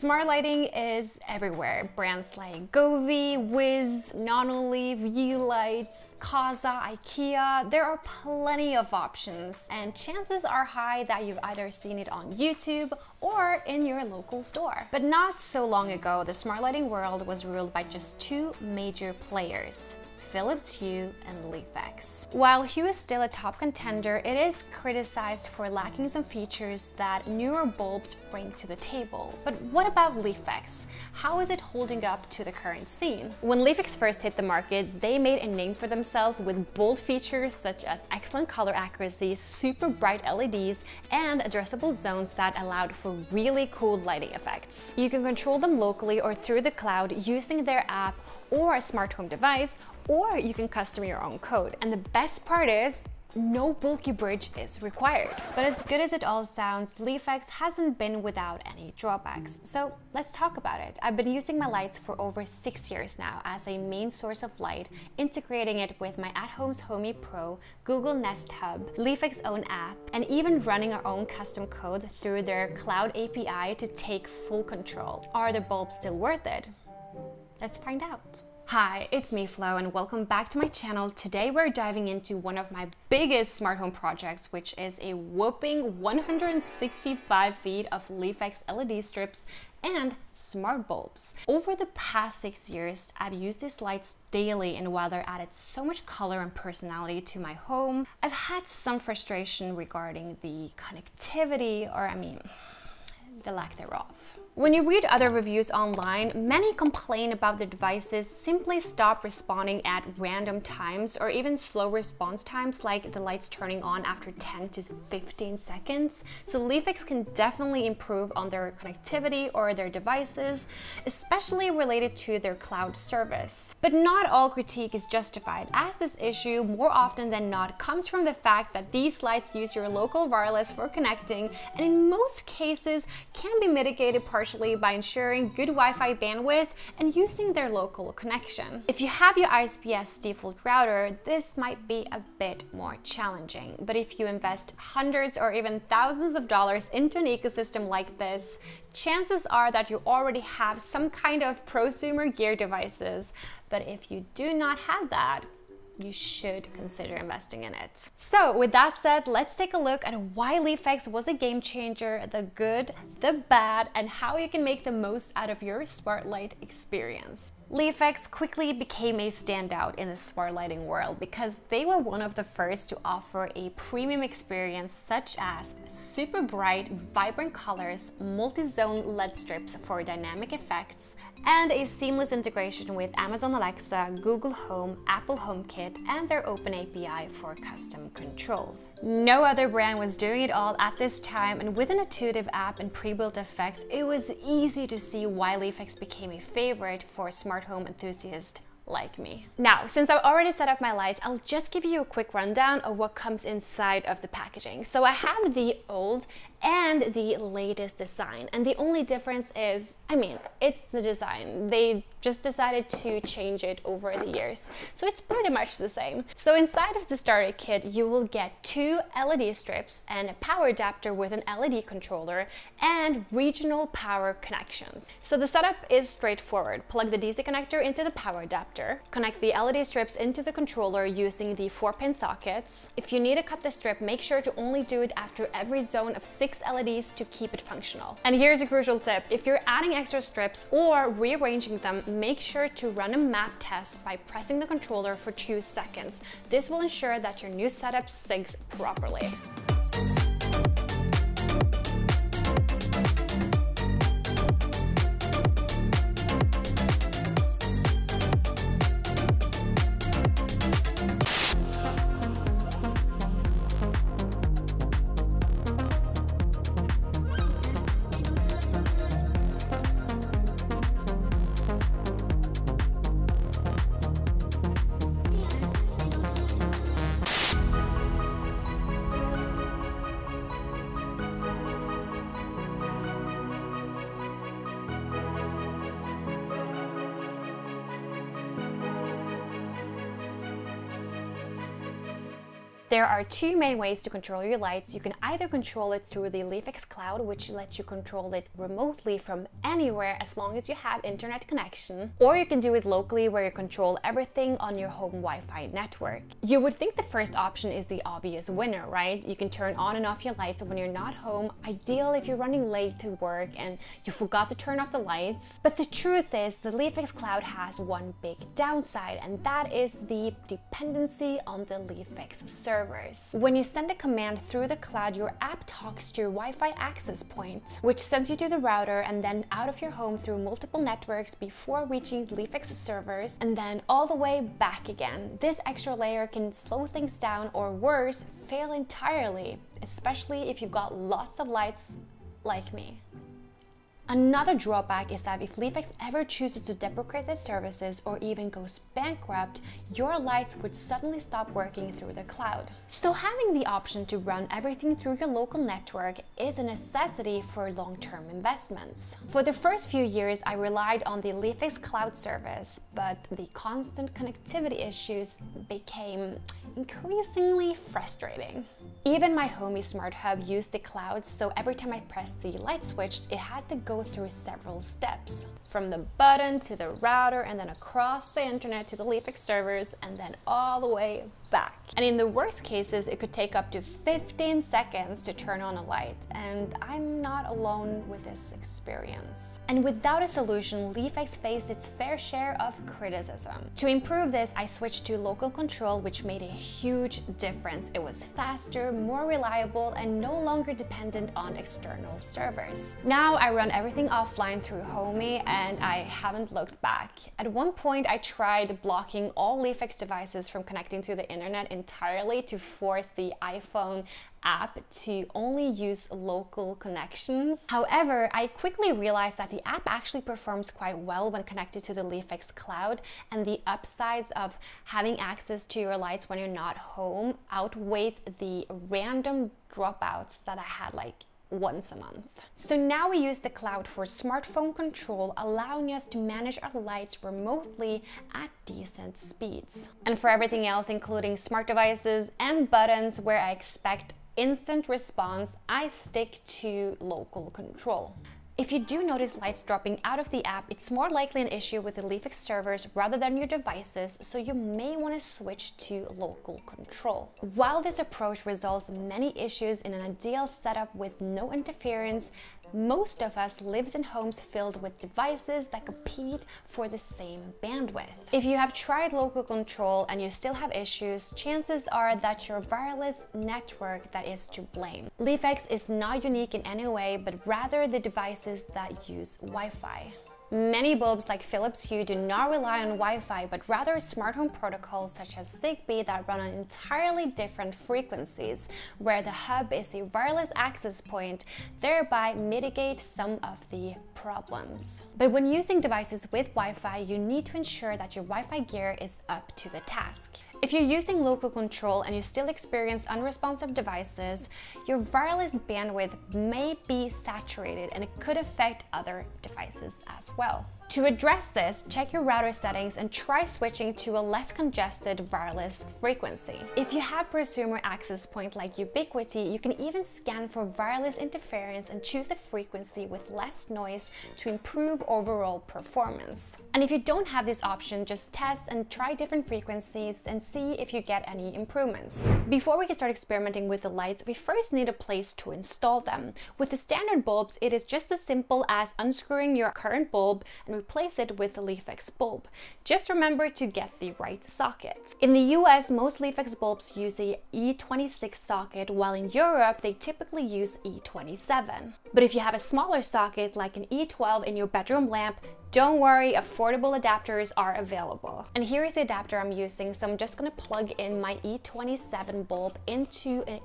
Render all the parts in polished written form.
Smart lighting is everywhere. Brands like Govee, Wiz, Nonolive, Yeelight, Kaza, IKEA. There are plenty of options, and chances are high that you've either seen it on YouTube or in your local store. But not so long ago, the smart lighting world was ruled by just two major players: Philips Hue and LIFX. While Hue is still a top contender, it is criticized for lacking some features that newer bulbs bring to the table. But what about LIFX? How is it holding up to the current scene? When LIFX first hit the market, they made a name for themselves with bold features such as excellent color accuracy, super bright LEDs, and addressable zones that allowed for really cool lighting effects. You can control them locally or through the cloud using their app or a smart home device, or you can custom your own code. And the best part is, no bulky bridge is required. But as good as it all sounds, LIFX hasn't been without any drawbacks. So let's talk about it. I've been using my lights for over 6 years now as a main source of light, integrating it with my at-home's Homey Pro, Google Nest Hub, LIFX's own app, and even running our own custom code through their cloud API to take full control. Are the bulbs still worth it? Let's find out. Hi, it's me Flo, and welcome back to my channel. Today we're diving into one of my biggest smart home projects, which is a whopping 165 feet of LIFX LED strips and smart bulbs. Over the past 6 years, I've used these lights daily, and while they're added so much color and personality to my home, I've had some frustration regarding the connectivity, or the lack thereof. When you read other reviews online, many complain about the devices simply stop responding at random times, or even slow response times like the lights turning on after 10 to 15 seconds. So LIFX can definitely improve on their connectivity or their devices, especially related to their cloud service. But not all critique is justified, as this issue more often than not comes from the fact that these lights use your local wireless for connecting, and in most cases can be mitigated partially by ensuring good Wi-Fi bandwidth and using their local connection. If you have your ISP's default router, this might be a bit more challenging. But if you invest hundreds or even thousands of dollars into an ecosystem like this, chances are that you already have some kind of prosumer gear devices. But if you do not have that, you should consider investing in it. So with that said, let's take a look at why LIFX was a game changer, the good, the bad, and how you can make the most out of your smart light experience. LIFX quickly became a standout in the smart lighting world because they were one of the first to offer a premium experience such as super bright, vibrant colors, multi-zone LED strips for dynamic effects, and a seamless integration with Amazon Alexa, Google Home, Apple HomeKit, and their open API for custom controls. No other brand was doing it all at this time, and with an intuitive app and pre-built effects, it was easy to see why LIFX became a favorite for smart home enthusiasts like me. Now, since I've already set up my lights, I'll just give you a quick rundown of what comes inside of the packaging. So I have the old and the latest design, and the only difference is, it's the design. They just decided to change it over the years, so it's pretty much the same. So inside of the starter kit, you will get 2 LED strips and a power adapter with an LED controller and regional power connections. So the setup is straightforward. Plug the DC connector into the power adapter, connect the LED strips into the controller using the 4-pin sockets. If you need to cut the strip, make sure to only do it after every zone of 6 LEDs to keep it functional. And here's a crucial tip: if you're adding extra strips or rearranging them, make sure to run a map test by pressing the controller for 2 seconds. This will ensure that your new setup syncs properly. There are 2 main ways to control your lights. You can either control it through the LIFX Cloud, which lets you control it remotely from anywhere as long as you have internet connection, or you can do it locally where you control everything on your home Wi-Fi network. You would think the first option is the obvious winner, right? You can turn on and off your lights when you're not home, ideal if you're running late to work and you forgot to turn off the lights. But the truth is, the LIFX Cloud has one big downside, and that is the dependency on the LIFX servers. When you send a command through the cloud, your app talks to your Wi-Fi access point, which sends you to the router and then out of your home through multiple networks before reaching LIFX servers and then all the way back again. This extra layer can slow things down, or worse, fail entirely, especially if you've got lots of lights like me. Another drawback is that if LIFX ever chooses to deprecate their services or even goes bankrupt, your lights would suddenly stop working through the cloud. So having the option to run everything through your local network is a necessity for long-term investments. For the first few years, I relied on the LIFX Cloud service, but the constant connectivity issues became increasingly frustrating. Even my Homey Smart Hub used the cloud, so every time I pressed the light switch, it had to go through several steps. From the button to the router, and then across the internet to the LIFX servers, and then all the way back. And in the worst cases, it could take up to 15 seconds to turn on a light, and I'm not alone with this experience. And without a solution, LIFX faced its fair share of criticism. To improve this, I switched to local control, which made a huge difference. It was faster, more reliable, and no longer dependent on external servers. Now I run everything offline through Homey, and I haven't looked back. At one point, I tried blocking all LIFX devices from connecting to the internet entirely to force the iPhone app to only use local connections. However, I quickly realized that the app actually performs quite well when connected to the LIFX Cloud, and the upsides of having access to your lights when you're not home outweighed the random dropouts that I had once a month. So now we use the cloud for smartphone control, allowing us to manage our lights remotely at decent speeds. And for everything else, including smart devices and buttons where I expect instant response, I stick to local control. If you do notice lights dropping out of the app, it's more likely an issue with the LIFX servers rather than your devices, so you may want to switch to local control. While this approach resolves many issues in an ideal setup with no interference, most of us lives in homes filled with devices that compete for the same bandwidth. If you have tried local control and you still have issues, chances are that your wireless network that is to blame. LIFX is not unique in any way, but rather the devices that use Wi-Fi. Many bulbs like Philips Hue do not rely on Wi-Fi, but rather smart home protocols such as Zigbee that run on entirely different frequencies, where the hub is a wireless access point, thereby mitigate some of the problems. But when using devices with Wi-Fi, you need to ensure that your Wi-Fi gear is up to the task. If you're using local control and you still experience unresponsive devices, your wireless bandwidth may be saturated, and it could affect other devices as well. To address this, check your router settings and try switching to a less congested wireless frequency. If you have prosumer access point like Ubiquiti, you can even scan for wireless interference and choose a frequency with less noise to improve overall performance. And if you don't have this option, just test and try different frequencies and see if you get any improvements. Before we can start experimenting with the lights, we first need a place to install them. With the standard bulbs, it is just as simple as unscrewing your current bulb and replace it with the LIFX bulb. Just remember to get the right socket. In the US, most LIFX bulbs use a E26 socket, while in Europe, they typically use E27. But if you have a smaller socket like an E12 in your bedroom lamp, don't worry, affordable adapters are available. And here is the adapter I'm using, so I'm just gonna plug in my E27 bulb into an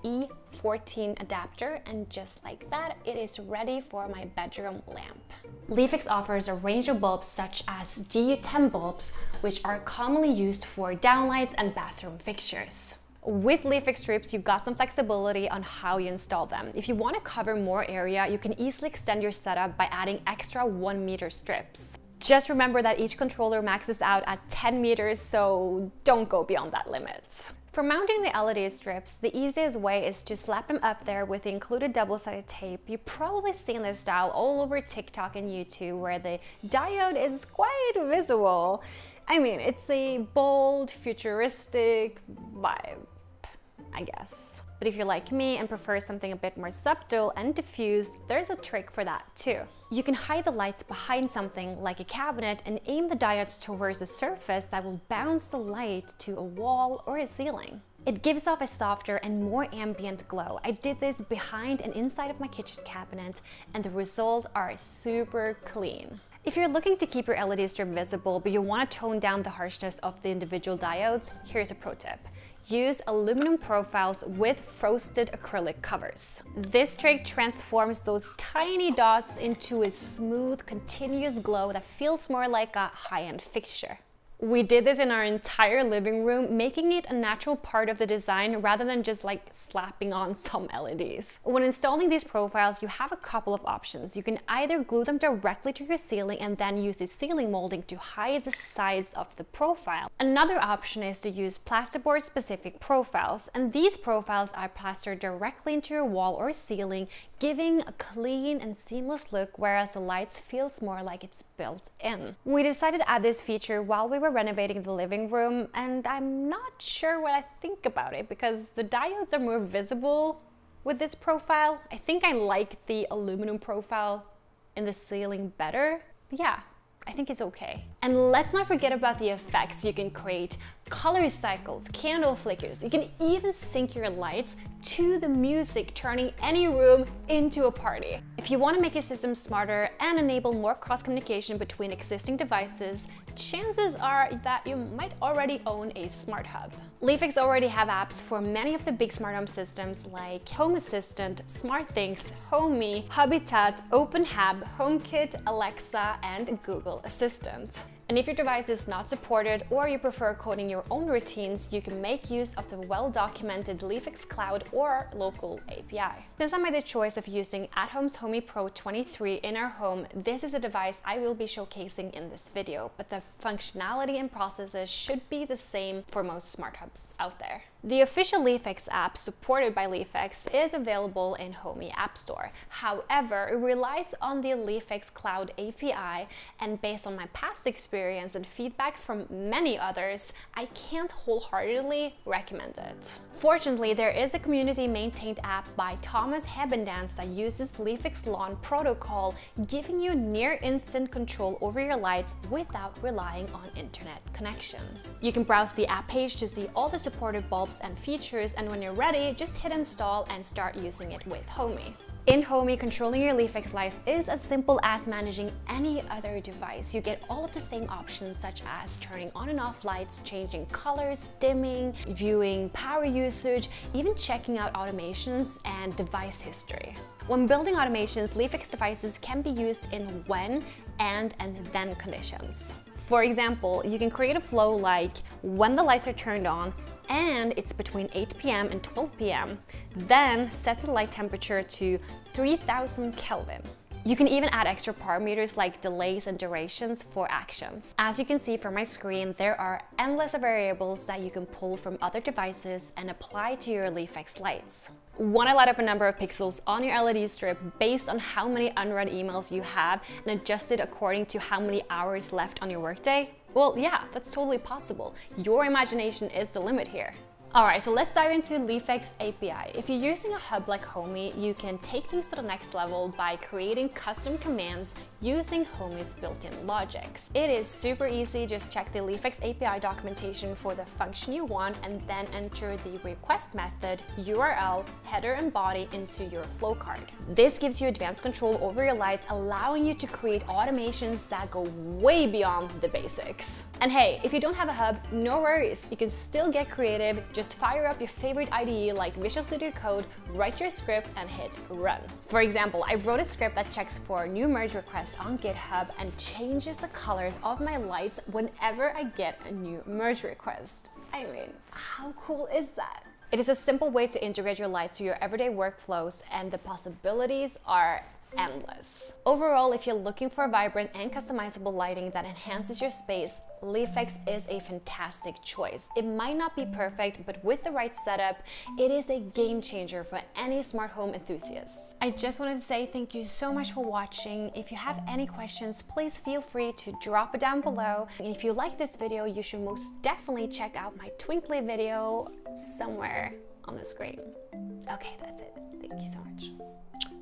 E14 adapter, and just like that, it is ready for my bedroom lamp. LIFX offers a range of bulbs such as GU10 bulbs, which are commonly used for downlights and bathroom fixtures. With LIFX strips, you've got some flexibility on how you install them. If you want to cover more area, you can easily extend your setup by adding extra 1 meter strips. Just remember that each controller maxes out at 10 meters, so don't go beyond that limit. For mounting the LED strips, the easiest way is to slap them up there with the included double-sided tape. You've probably seen this style all over TikTok and YouTube where the diode is quite visible. I mean, it's a bold, futuristic vibe, I guess. But if you're like me and prefer something a bit more subtle and diffused, there's a trick for that too. You can hide the lights behind something like a cabinet and aim the diodes towards a surface that will bounce the light to a wall or a ceiling. It gives off a softer and more ambient glow. I did this behind and inside of my kitchen cabinet, and the results are super clean. If you're looking to keep your LED strip visible, but you want to tone down the harshness of the individual diodes, here's a pro tip. Use aluminum profiles with frosted acrylic covers. This trick transforms those tiny dots into a smooth, continuous glow that feels more like a high-end fixture. We did this in our entire living room, making it a natural part of the design rather than just like slapping on some LEDs. When installing these profiles, you have a couple of options. You can either glue them directly to your ceiling and then use the ceiling molding to hide the sides of the profile. Another option is to use plasterboard specific profiles, and these profiles are plastered directly into your wall or ceiling, giving a clean and seamless look, whereas the lights feels more like it's built in. We decided to add this feature while we were renovating the living room, and I'm not sure what I think about it because the diodes are more visible with this profile. I think I like the aluminum profile in the ceiling better. But yeah, I think it's okay. And let's not forget about the effects you can create. Color cycles, candle flickers. You can even sync your lights to the music, turning any room into a party. If you want to make your system smarter and enable more cross communication between existing devices, chances are that you might already own a smart hub. LIFX already have apps for many of the big smart home systems like Home Assistant, SmartThings, Homey, Habitat, OpenHub, HomeKit, Alexa, and Google Assistant. And if your device is not supported or you prefer coding your own routines, you can make use of the well-documented LIFX Cloud or local API. Since I made the choice of using Athom's Homey Pro 23 in our home, this is a device I will be showcasing in this video, but the functionality and processes should be the same for most smart hubs out there. The official LIFX app supported by LIFX is available in Homey App Store. However, it relies on the LIFX Cloud API, and based on my past experience and feedback from many others, I can't wholeheartedly recommend it. Fortunately, there is a community-maintained app by Thomas Hebendans that uses LIFX Lawn protocol, giving you near-instant control over your lights without relying on internet connection. You can browse the app page to see all the supported bulbs and features, and when you're ready, just hit install and start using it with Homey. In Homey, controlling your LIFX lights is as simple as managing any other device. You get all of the same options such as turning on and off lights, changing colors, dimming, viewing power usage, even checking out automations and device history. When building automations, LIFX devices can be used in when, and then conditions. For example, you can create a flow like when the lights are turned on and it's between 8 p.m. and 12 p.m. Then set the light temperature to 3000 Kelvin. You can even add extra parameters like delays and durations for actions. As you can see from my screen, there are endless variables that you can pull from other devices and apply to your LIFX lights. Want to light up a number of pixels on your LED strip based on how many unread emails you have and adjust it according to how many hours left on your workday? Well, yeah, that's totally possible. Your imagination is the limit here. Alright, so let's dive into LIFX API. If you're using a hub like Homey, you can take things to the next level by creating custom commands using Homey's built-in logics. It is super easy, just check the LIFX API documentation for the function you want and then enter the request method, URL, header and body into your flow card. This gives you advanced control over your lights, allowing you to create automations that go way beyond the basics. And hey, if you don't have a hub, no worries, you can still get creative. Just fire up your favorite IDE like Visual Studio Code, write your script, and hit run. For example, I wrote a script that checks for new merge requests on GitHub and changes the colors of my lights whenever I get a new merge request. I mean, how cool is that? It is a simple way to integrate your lights to your everyday workflows, and the possibilities are endless. Overall, if you're looking for vibrant and customizable lighting that enhances your space, LIFX is a fantastic choice. It might not be perfect, but with the right setup, it is a game changer for any smart home enthusiast. I just wanted to say thank you so much for watching. If you have any questions, please feel free to drop it down below. And if you like this video, you should most definitely check out my twinkly video somewhere on the screen. Okay, that's it. Thank you so much.